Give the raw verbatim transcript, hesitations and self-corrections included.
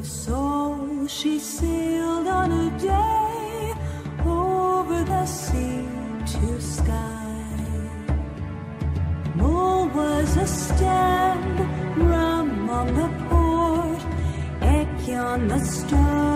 So she sailed on a day over the sea to sky. Mull was a stand, rum on the port, Eck on the stern.